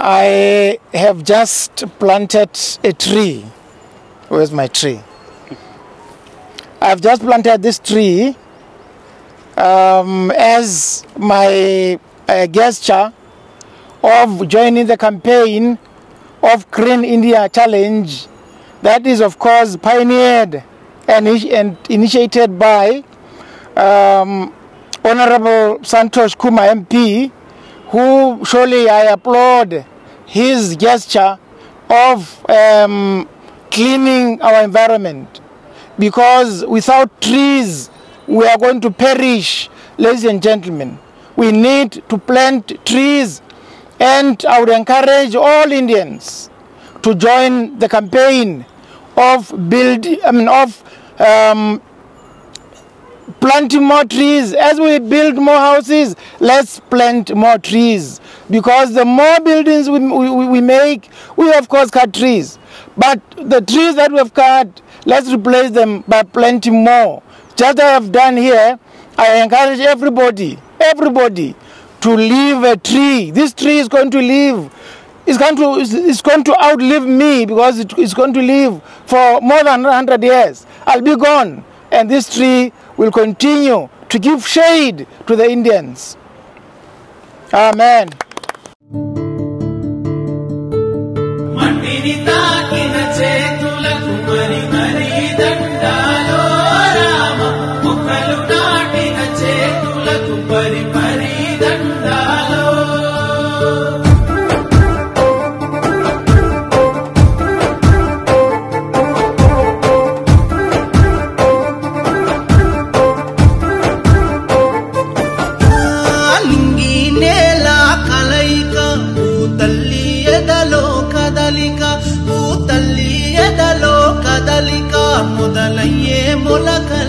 I have just planted a tree. Where's my tree? I've just planted this tree as my gesture of joining the campaign of Green India Challenge that is, of course, pioneered and initiated by Honorable Santosh Kumar MP, who surely I applaud his gesture of cleaning our environment, because without trees we are going to perish. Ladies and gentlemen, we need to plant trees, and I would encourage all Indians to join the campaign of planting more trees. As we build more houses, let's plant more trees, because the more buildings we make, we of course cut trees, but the trees that we have cut, let's replace them by planting more. Just as I have done here, I encourage everybody to leave a tree. This tree is going to live. It's going to outlive me, because it's going to live for more than 100 years. I'll be gone, and this tree will continue to give shade to the Indians. Amen. మొదలయ్యే మొలకల